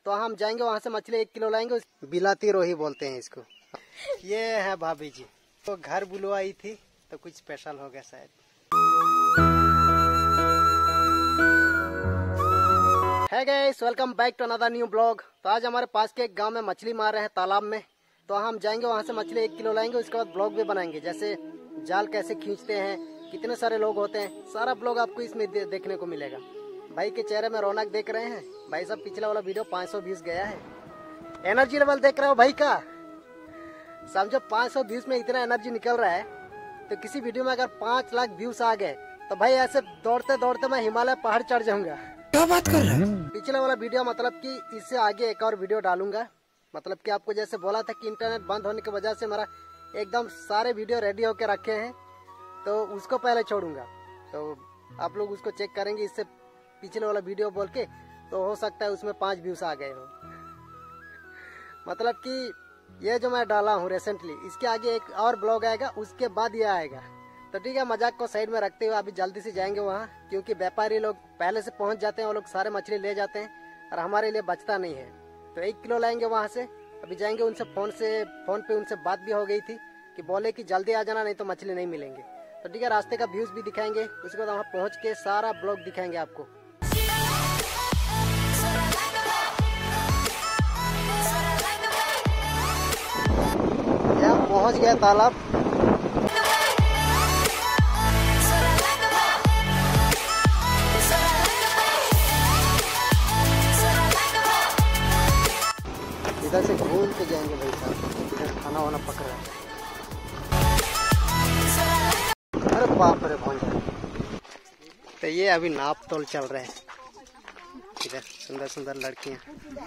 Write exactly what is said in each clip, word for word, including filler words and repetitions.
तो हम जाएंगे वहाँ से मछली एक किलो लाएंगे। बिलाती रोही बोलते हैं इसको। ये है भाभी जी, तो घर बुलवाई थी तो कुछ स्पेशल हो गया शायद। Hey guys, welcome back to another new blog. तो आज हमारे पास के एक गांव में मछली मार रहे हैं तालाब में, तो हम जाएंगे वहां से मछली एक किलो लाएंगे। उसके बाद ब्लॉग भी बनाएंगे, जैसे जाल कैसे खींचते हैं, कितने सारे लोग होते हैं, सारा ब्लॉग आपको इसमें दे, देखने को मिलेगा। भाई के चेहरे में रौनक देख रहे हैं। भाई साहब पिछला वाला वीडियो पाँच सौ व्यूज गया है। एनर्जी लेवल देख रहे हो भाई का, समझो पाँच सौ व्यूज में इतना एनर्जी निकल रहा है। तो किसी वीडियो में अगर पाँच लाख व्यूज आ गए तो भाई ऐसे दौड़ते दौड़ते मैं हिमालय पहाड़ चढ़ जाऊंगा। क्या बात कर रहे हैं? पिछला वाला वीडियो मतलब कि इससे आगे एक और वीडियो डालूंगा। मतलब कि आपको जैसे बोला था कि इंटरनेट बंद होने की वजह से मेरा एकदम सारे वीडियो रेडी होके रखे हैं, तो उसको पहले छोड़ूंगा। तो आप लोग उसको चेक करेंगे इससे पिछले वाला वीडियो बोल के, तो हो सकता है उसमें पाँच व्यूज आ गए हो। मतलब कि ये जो मैं डाला हूँ रिसेंटली, इसके आगे एक और ब्लॉग आएगा, उसके बाद ये आएगा। तो ठीक है, मजाक को साइड में रखते हुए अभी जल्दी से जाएंगे वहाँ, क्योंकि व्यापारी लोग पहले से पहुँच जाते हैं, वो लोग सारे मछली ले जाते हैं और हमारे लिए बचता नहीं है। तो एक किलो लाएंगे वहाँ से। अभी जाएंगे उनसे, फोन से फोन पे उनसे बात भी हो गई थी कि बोले कि जल्दी आ जाना, नहीं तो मछली नहीं मिलेंगे। तो ठीक है, रास्ते का व्यूज भी दिखाएंगे, उसके बाद वहाँ पहुँच के सारा ब्लॉग दिखाएंगे आपको। यहाँ पहुँच गया तालाब। इधर से घूम के जाएंगे भाई साहब, इधर खाना वाना पक रहा है। अरे बाप रे भांजा। तो ये अभी नाप तोल चल रहे हैं, इधर सुंदर सुंदर लड़कियां।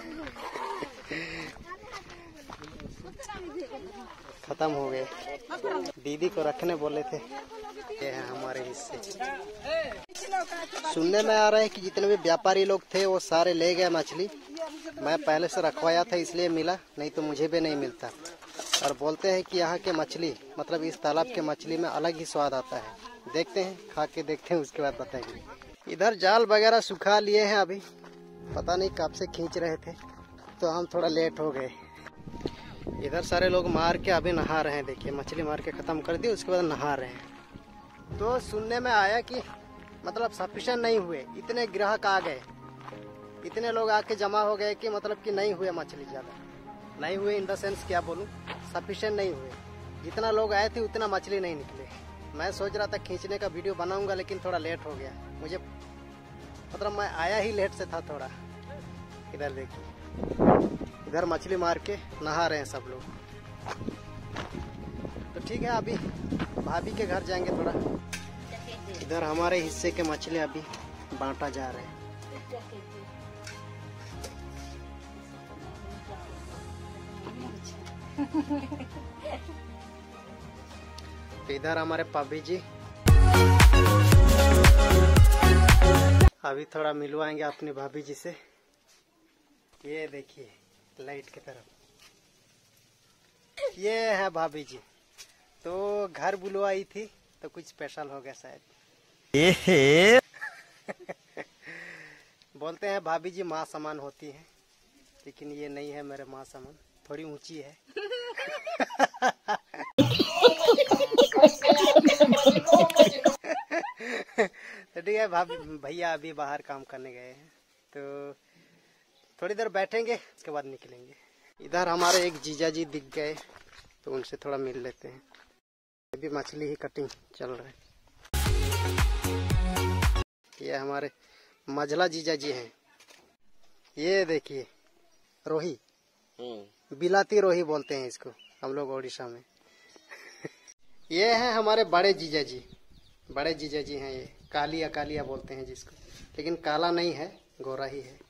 खत्म हो गए, दीदी को रखने बोले थे। ये है हमारे हिस्से। सुनने में आ रहा है कि जितने भी व्यापारी लोग थे वो सारे ले गए मछली। मैं पहले से रखवाया था इसलिए मिला, नहीं तो मुझे भी नहीं मिलता। और बोलते हैं कि यहाँ के मछली, मतलब इस तालाब के मछली में अलग ही स्वाद आता है। देखते हैं, खा के देखते हैं, उसके बाद बताएंगे। इधर जाल वगैरह सुखा लिए हैं, अभी पता नहीं कब से खींच रहे थे, तो हम थोड़ा लेट हो गए। इधर सारे लोग मार के अभी नहा रहे हैं। देखिए, मछली मार के ख़त्म कर दी, उसके बाद नहा रहे हैं। तो सुनने में आया कि मतलब सफिशिएंट नहीं हुए, इतने ग्राहक आ गए, इतने लोग आके जमा हो गए कि मतलब कि नहीं हुए मछली, ज़्यादा नहीं हुए इन द सेंस क्या बोलूँ, सफिशिएंट नहीं हुए। जितना लोग आए थे उतना मछली नहीं निकले। मैं सोच रहा था खींचने का वीडियो बनाऊंगा, लेकिन थोड़ा लेट हो गया मुझे, मतलब मैं आया ही लेट से था थोड़ा। इधर देखिए, इधर मछली मार के नहा रहे हैं सब लोग। तो ठीक है, अभी भाभी के घर जाएंगे थोड़ा। इधर हमारे हिस्से के मछली अभी बांटा जा रहे हैं। इधर हमारे भाभी जी अभी थोड़ा मिलवाएंगे अपनी भाभी जी से। ये देखिए लाइट की तरफ, ये है भाभी जी। तो घर बुलवाई थी तो कुछ स्पेशल हो गया शायद। बोलते हैं भाभी जी माँ समान होती है, लेकिन ये नहीं है मेरे माँ समान, थोड़ी ऊंची है। तो ठीक है, भाभी भैया अभी बाहर काम करने गए हैं, तो थोड़ी देर बैठेंगे, उसके बाद निकलेंगे। इधर हमारे एक जीजा जी दिख गए, तो उनसे थोड़ा मिल लेते हैं। अभी मछली ही कटिंग चल रहा है। ये हमारे मझला जीजा जी हैं। ये देखिए रोही, बिलाती रोही बोलते हैं इसको हम लोग उड़ीसा में। ये हैं हमारे बड़े जीजा जी, बड़े जीजा जी हैं ये, कालिया कालिया बोलते हैं जिसको, लेकिन काला नहीं है, गोरा ही है।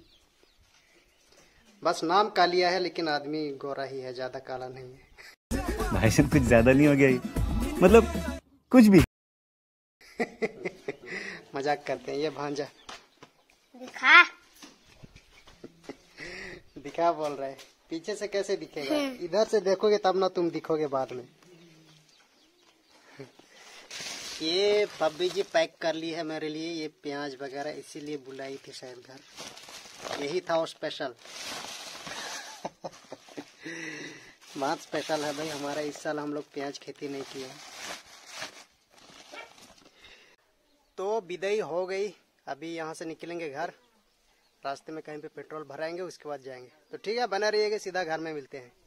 बस नाम कालिया है, लेकिन आदमी गोरा ही है, ज्यादा काला नहीं है। भाई साहब कुछ ज्यादा नहीं हो गया, मतलब कुछ भी। मजाक करते हैं। ये भांजा दिखा दिखा बोल रहा है, पीछे से कैसे दिखेगा? इधर से देखोगे तब ना तुम दिखोगे बाद में। ये पब्बी जी पैक कर ली है मेरे लिए, ये प्याज वगैरह, इसीलिए बुलाई थी शायद घर। यही था वो स्पेशल। बहुत स्पेशल है भाई हमारा। इस साल हम लोग प्याज खेती नहीं किए। तो विदाई हो गई, अभी यहाँ से निकलेंगे घर। रास्ते में कहीं पे पेट्रोल भराएंगे, उसके बाद जाएंगे। तो ठीक है, बना रहिएगा, सीधा घर में मिलते हैं।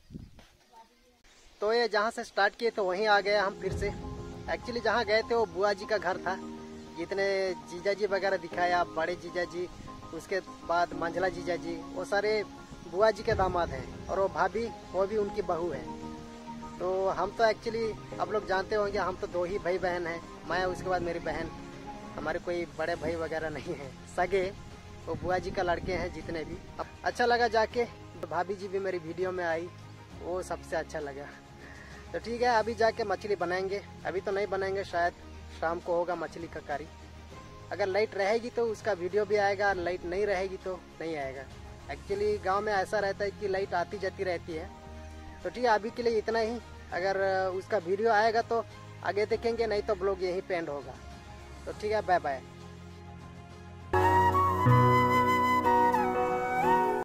तो ये जहाँ से स्टार्ट किए तो वहीं आ गए हम फिर से। एक्चुअली जहाँ गए थे वो बुआ जी का घर था। जितने जीजा जी वगैरह दिखाया, बड़े जीजा जी, उसके बाद मंझला जीजा जी, वो सारे बुआ जी के दामाद हैं। और वो भाभी, वो भी उनकी बहू है। तो हम तो एक्चुअली आप लोग जानते होंगे, हम तो दो ही भाई बहन हैं, मैं उसके बाद मेरी बहन। हमारे कोई बड़े भाई वगैरह नहीं हैं सगे। वो बुआ जी का लड़के हैं जितने भी। अब अच्छा लगा जाके, तो भाभी जी भी मेरी वीडियो में आई, वो सबसे अच्छा लगा। तो ठीक है, अभी जाके मछली बनाएंगे। अभी तो नहीं बनाएंगे, शायद शाम को होगा मछली का कारी। अगर लाइट रहेगी तो उसका वीडियो भी आएगा, लाइट नहीं रहेगी तो नहीं आएगा। एक्चुअली गांव में ऐसा रहता है कि लाइट आती जाती रहती है। तो ठीक है, अभी के लिए इतना ही। अगर उसका वीडियो आएगा तो आगे देखेंगे, नहीं तो ब्लॉग यहीं पे एंड होगा। तो ठीक है, बाय बाय।